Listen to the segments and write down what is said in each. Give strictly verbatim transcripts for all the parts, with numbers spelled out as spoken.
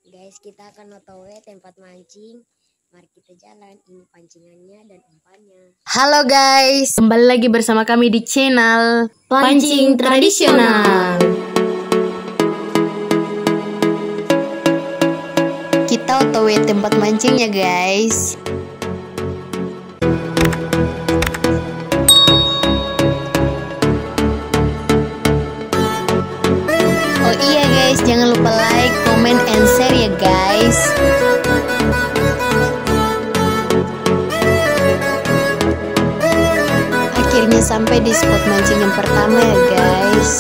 Guys, kita akan O T W tempat mancing. Mari kita jalan. Ini pancingannya dan umpannya. Halo guys, kembali lagi bersama kami di channel Pancing Tradisional. Kita O T W tempat mancingnya guys. Oh iya guys, jangan lupa like, comment, and share ya guys. Akhirnya sampai di spot mancing yang pertama ya guys.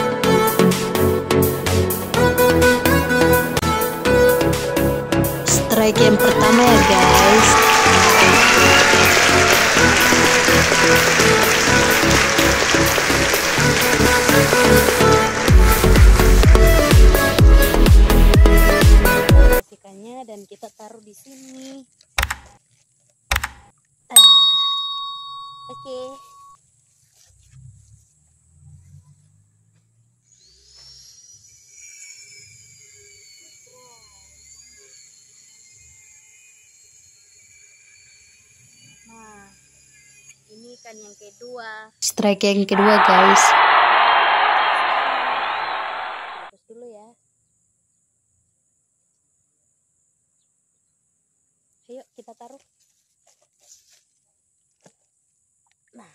Strike yang pertama ya guys. Dan kita taruh di sini. Ah. Oke. Okay. Nah, ini ikan yang kedua. Strike yang kedua guys. Terus dulu ya. Ayo kita taruh. Nah.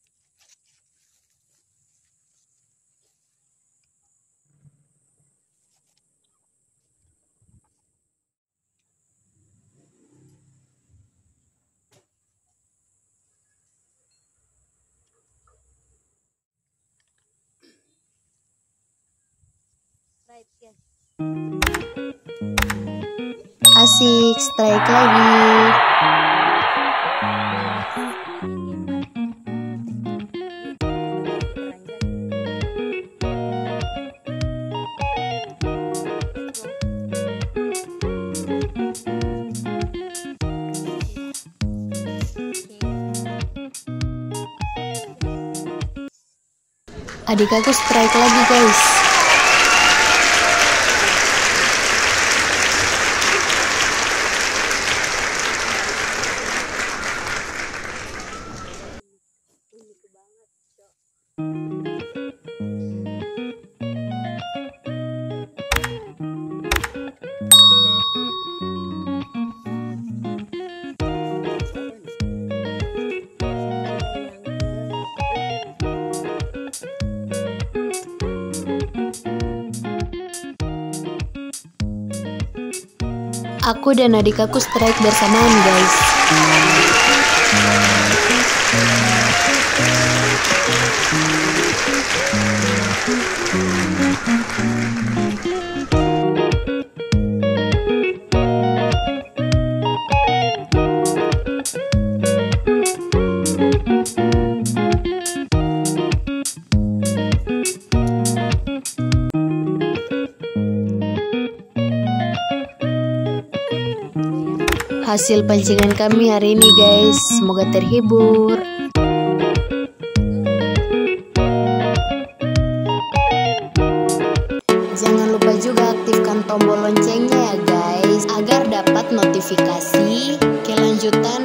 Right, guys. Asik, strike lagi. Adik aku strike lagi guys. Aku dan adik aku strike bersamaan guys. Hasil pancingan kami hari ini guys, semoga terhibur. Jangan lupa juga aktifkan tombol loncengnya ya guys, agar dapat notifikasi kelanjutan